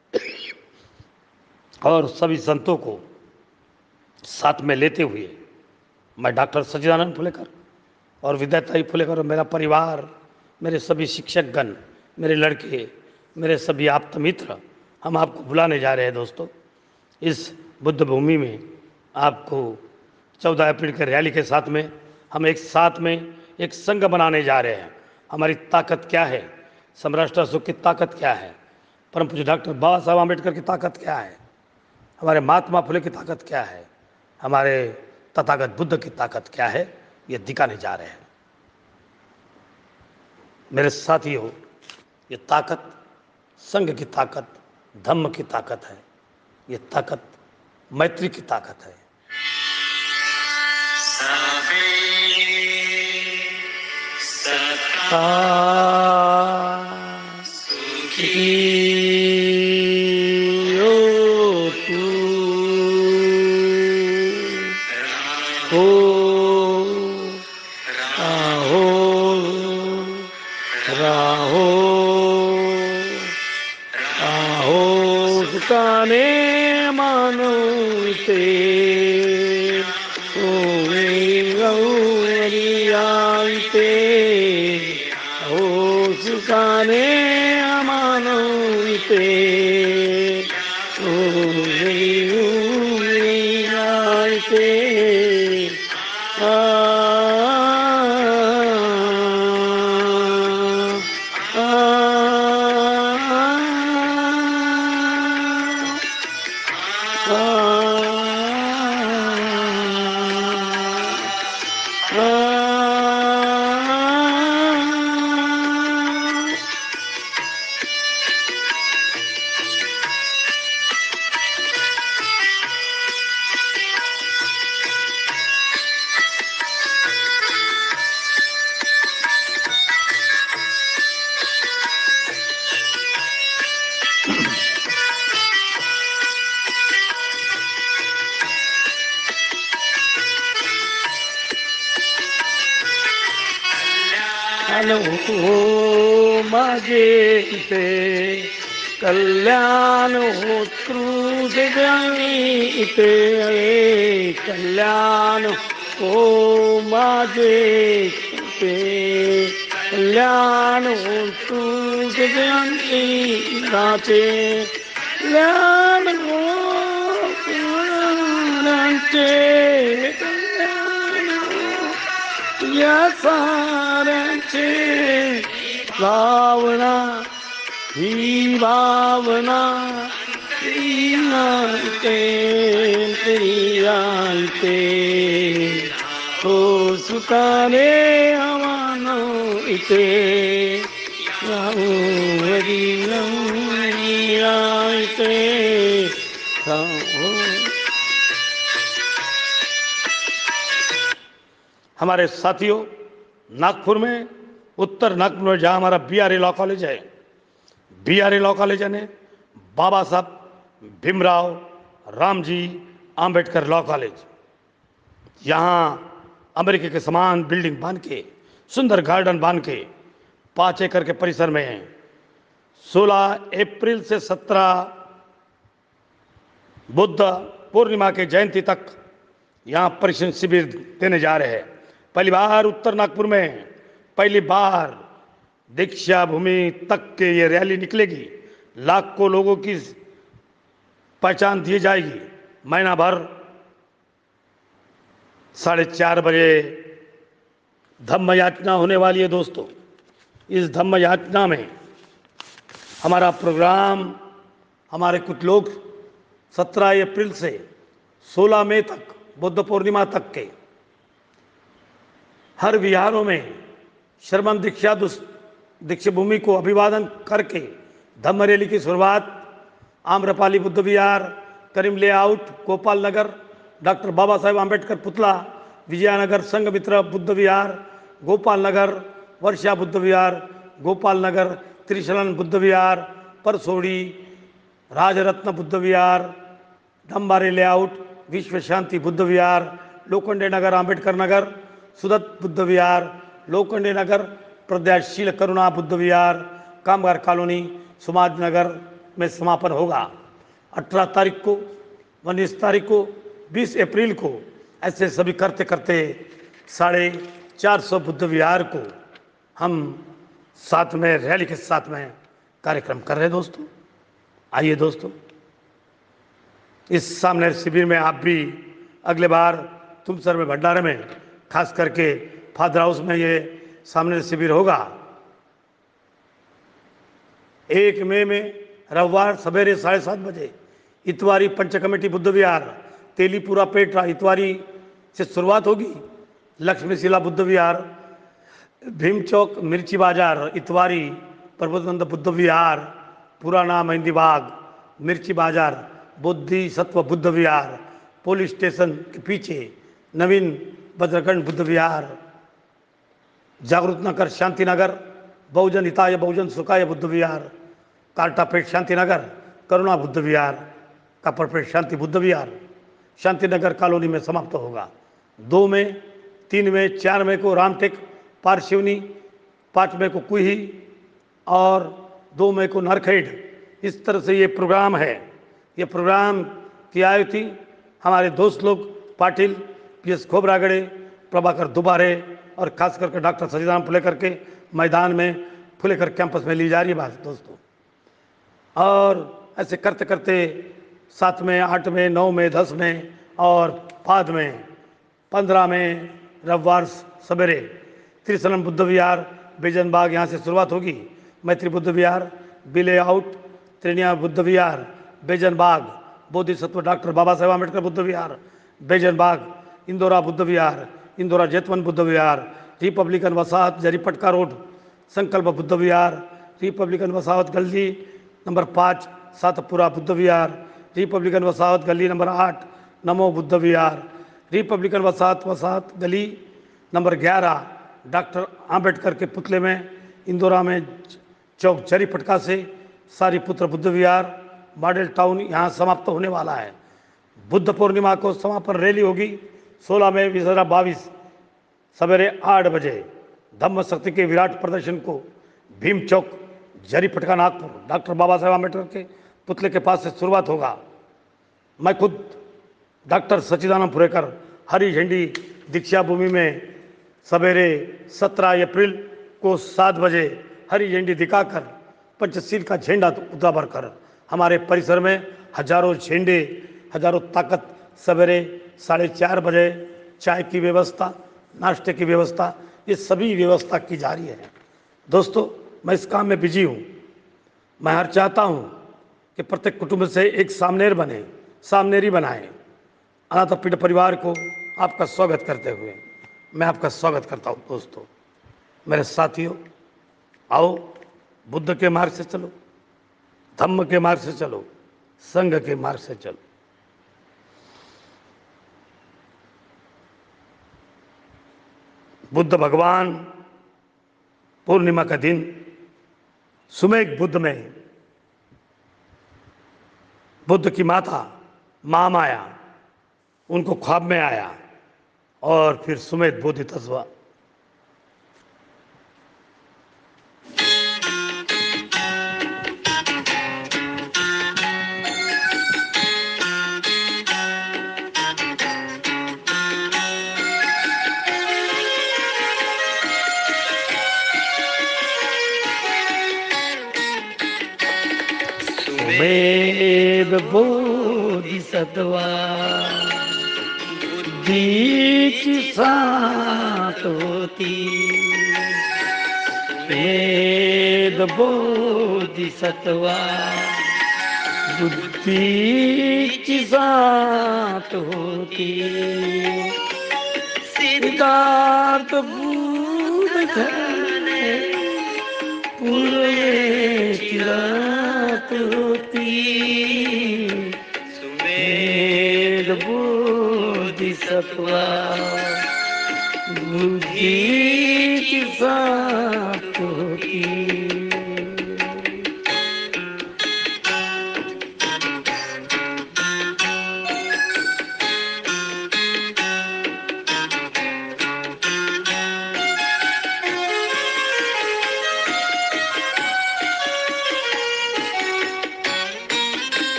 और सभी संतों को साथ में लेते हुए मैं डॉक्टर सच्चिदानंद फुलेकर और विद्याताई फुलेकर और मेरा परिवार, मेरे सभी शिक्षकगण, मेरे लड़के, मेरे सभी आप्त मित्र, हम आपको बुलाने जा रहे हैं दोस्तों। इस बुद्ध भूमि में आपको चौदह अप्रैल के रैली के साथ में हम एक साथ में एक संघ बनाने जा रहे हैं। हमारी ताकत क्या है, सम्राट अशोक की ताकत क्या है, परम पूज्य डॉक्टर बाबा साहब आम्बेडकर की ताकत क्या है, हमारे महात्मा फुले की ताकत क्या है, हमारे तथागत बुद्ध की ताकत क्या है, ये दिखाने जा रहे हैं। मेरे साथियों, ये ताकत संघ की ताकत, धम्म की ताकत है। ये ताकत मैत्री की ताकत है। सुखाने मानोते ओवे गौरियांते ओ सुखाने मानोते ओवे गौरियांते आ हो माझे ते कल्याण होतृ दिव्यांगी ते कल्याण हो माझे ते कल्याण होतृ दिव्यांगी नाचे कल्याण हो नाचे या साऱ्यांचे भावना ही भावना आणते आणते हो सुखाने आव्हानो इथे हरी आणते हो। हमारे साथियों, नागपुर में, उत्तर नागपुर में जहाँ हमारा B R A law college है, B R A law college यानी बाबा साहब भीमराव रामजी आम्बेडकर लॉ कॉलेज, यहाँ अमेरिका के समान बिल्डिंग बांध के, सुंदर गार्डन बांध के, पाँच एकड़ के परिसर में सोलह अप्रैल से सत्रह बुद्ध पूर्णिमा के जयंती तक यहाँ प्रशिक्षण शिविर देने जा रहे हैं। पहली बार उत्तर नागपुर में, पहली बार दीक्षा भूमि तक के ये रैली निकलेगी। लाखों लोगों की पहचान दी जाएगी। महीना भर साढ़े चार बजे धम्म यात्रा होने वाली है दोस्तों। इस धम्म यात्रा में हमारा प्रोग्राम, हमारे कुछ लोग सत्रह अप्रैल से सोलह मई तक, बुद्ध पूर्णिमा तक के हर विहारों में श्रमण दीक्षा दीक्षा भूमि को अभिवादन करके धम्म रैली की शुरुआत आम्रपाली बुद्ध विहार, करीम लेआउट, गोपाल नगर, डॉक्टर बाबा साहेब आम्बेडकर पुतला, विजयनगर संघ मित्र बुद्ध विहार, गोपाल नगर, वर्षा बुद्ध विहार, गोपाल नगर, त्रिशलन बुद्ध विहार, परसोड़ी, राजरत्न बुद्ध विहार, धम्बारे लेआउट, विश्व शांति बुद्ध विहार, लोखंडे नगर आम्बेडकर नगर, सुदत्त बुद्ध विहार, लोखंडे नगर, प्रज्ञाशील करुणा बुद्ध विहार, कामगार कॉलोनी, समाज नगर में समापन होगा। अठारह तारीख को, उन्नीस तारीख को, बीस अप्रैल को, ऐसे सभी करते करते साढ़े चार सौ बुद्ध विहार को हम साथ में रैली के साथ में कार्यक्रम कर रहे हैं दोस्तों। आइए दोस्तों, इस सामने शिविर में आप भी अगले बार तुमसर में भंडारे में खास करके फादर हाउस में ये सामने शिविर होगा। एक मई में रविवार सवेरे साढ़े सात बजे इतवारी पंच कमेटी बुद्ध विहार तेलीपुरा पेटरा इतवारी से शुरुआत होगी। लक्ष्मी शिला बुद्ध विहार भीम चौक मिर्ची बाजार इतवारी प्रबोधानंद बुद्ध विहार पुराना मेहंदी बाग मिर्ची बाजार बुद्धि सत्व बुद्ध विहार पुलिस स्टेशन के पीछे नवीन भद्रखंड बुद्ध विहार जागृत नगर शांतिनगर बहुजन हिताय बहुजन सुखाय बुद्ध विहार कार्टापेट शांतिनगर करुणा बुद्ध विहार कपड़पेट शांति बुद्ध विहार शांतिनगर कॉलोनी में समाप्त होगा। दो में तीन में चार मई को रामटेक पारशिवनी, पाँच मई को कुही और दो मई को नरखेड़। इस तरह से ये प्रोग्राम है। ये प्रोग्राम की आयु थी हमारे दोस्त लोग पाटिल पी एस खोबरागड़े प्रभाकर दुबारे और खास करके डॉक्टर सचिदानंद फुलेकर के मैदान में फुलेकर कैंपस में ली जा रही है बात दोस्तों। और ऐसे करते करते सात में आठ में नौ में दस में और बाद में पंद्रह में रविवार सवेरे त्रिशनम बुद्ध विहार बेजन बाग यहाँ से शुरुआत होगी। मैत्री बुद्ध विहार बिले आउट त्रिनिया बुद्ध विहार बेजन बाग बोधिसत्व डॉक्टर बाबा साहेब आम्बेडकर बुद्ध विहार बेजन बाग इंदौरा बुद्ध विहार इंदौरा जैतवन बुद्ध विहार रिपब्लिकन वसाहत जरीपटका रोड संकल्प बुद्ध विहार रिपब्लिकन वसाहत गली नंबर पाँच सातपुरा बुद्ध विहार रिपब्लिकन वसाहत गली नंबर आठ नमो बुद्ध विहार रिपब्लिकन वसाहत वसाहत गली नंबर ग्यारह डॉक्टर आम्बेडकर के पुतले में इंदौरा में चौक जरी पटका से सारी पुत्र बुद्ध विहार मॉडल टाउन यहाँ समाप्त होने वाला है। बुद्ध पूर्णिमा को समापन रैली होगी सोलह मई दो हज़ार बाईस सवेरे आठ बजे। धम्म शक्ति के विराट प्रदर्शन को भीम चौक जरी पटका नागपुर डॉक्टर बाबा साहेब आम्बेडकर के पुतले के पास से शुरुआत होगा। मैं खुद डॉक्टर सचिदानंद फुलेकर हरी झंडी दीक्षा भूमि में सवेरे सत्रह अप्रैल को सात बजे हरी झंडी दिखाकर पंचशील का झंडा उतार कर हमारे परिसर में हजारों झंडे हजारों ताकत सवेरे साढ़े चार बजे चाय की व्यवस्था नाश्ते की व्यवस्था ये सभी व्यवस्था की जा रही है। दोस्तों, मैं इस काम में बिजी हूँ। मैं हर चाहता हूँ कि प्रत्येक कुटुंब से एक सामनेर बने सामनेरी बनाए। अनाथ पीढ़ परिवार को आपका स्वागत करते हुए मैं आपका स्वागत करता हूँ। दोस्तों, मेरे साथियों, आओ बुद्ध के मार्ग से चलो, धम्म के मार्ग से चलो, संघ के मार्ग से चलो। बुद्ध भगवान पूर्णिमा का दिन सुमेघ बुद्ध में बुद्ध की माता महामाया उनको ख्वाब में आया और फिर सुमेध बोधित हुआ। सुमेध बोधिसत्वा बुद्धि की साथ होती। सुमेध बोधिसत्वा बुद्धि की साथ होती। सिद्धार्थ बुद्ध पूरे की रात होती। सुमेध बोधिसत्वा बुद्धि की साथ होती।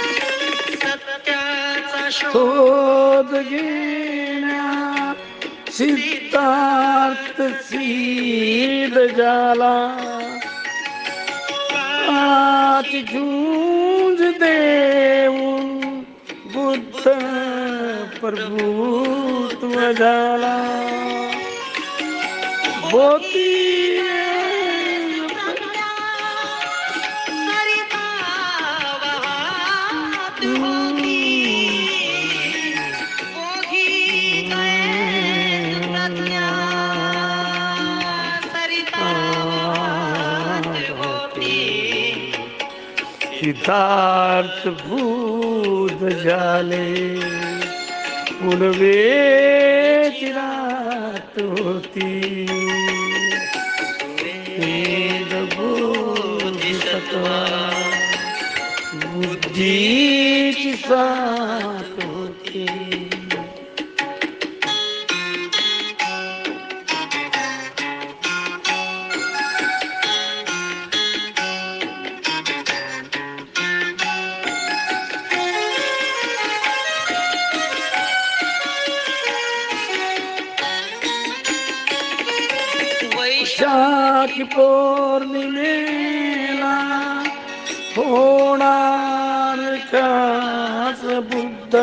शोध घेण्या सिद्धार्थ सीध जाला, आज जूझ देव बुद्ध प्रभुत्व जाला। बोती सिद्धार्थ भूत जाले, पुनवे चिरात होती। वेद बोधिसत्वा बुद्धि की साथ होती। वैशाख पौर्णिमेला होणार खास बुद्ध,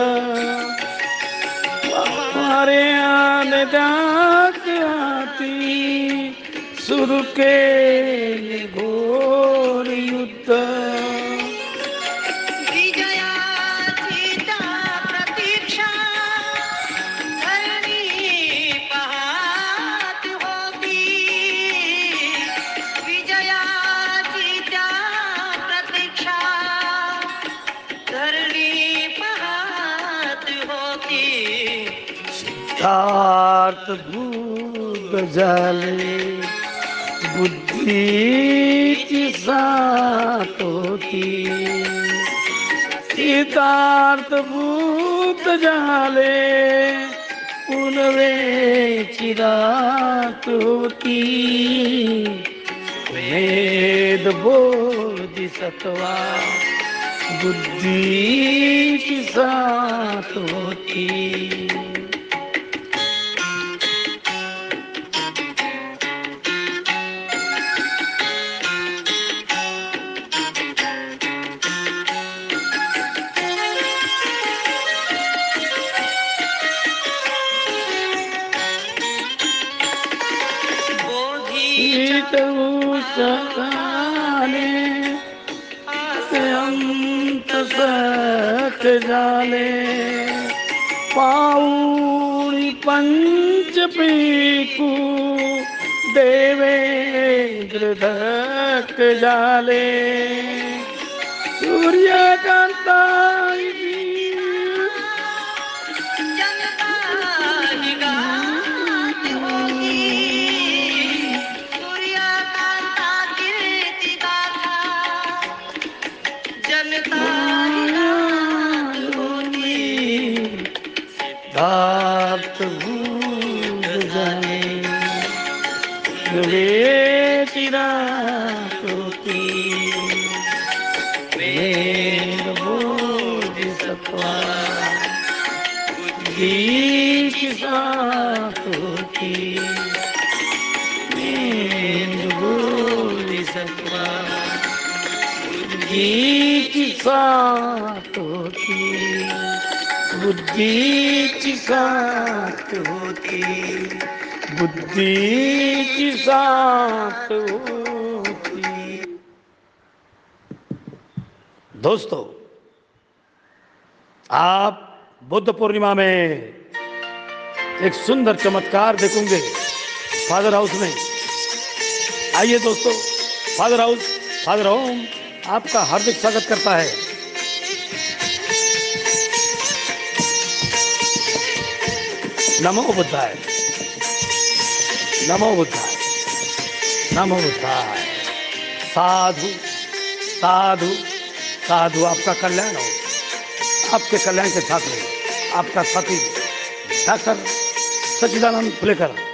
हमारे आने हाती सुरू केले घोर युद्ध। सिद्धार्थ भूत जाले, बुद्धि की साथ होती। सिद्धार्थ भूत जाले, पुनवे चिरात होती। वेद बोधिसत्वा बुद्धि की साथ होती। सकाने अंत सख जाले, पाऊरी पंच पीकू देवेंद्र धक जाले। सूर्यकांता सिद्धार्थ भूत जाले, वे चिरात होती। वेद बोधिसत्वा बुद्धि की साथ होती। वेद बोधिसत्वा बुद्धि की साथ होती। बुद्धि की साथ होती। बुद्धि की साथ होती। दोस्तों, आप बुद्ध पूर्णिमा में एक सुंदर चमत्कार देखोगे फादर हाउस में। आइए दोस्तों, फादर हाउस, फादर होम आपका हार्दिक स्वागत करता है। नमो बुद्धाय, नमो बुद्धाय, नमो बुद्धाय। साधु साधु साधु, आपका कल्याण हो, आपके कल्याण के साथ में आपका साथी डॉक्टर सच्चिदानंद फुलेकर।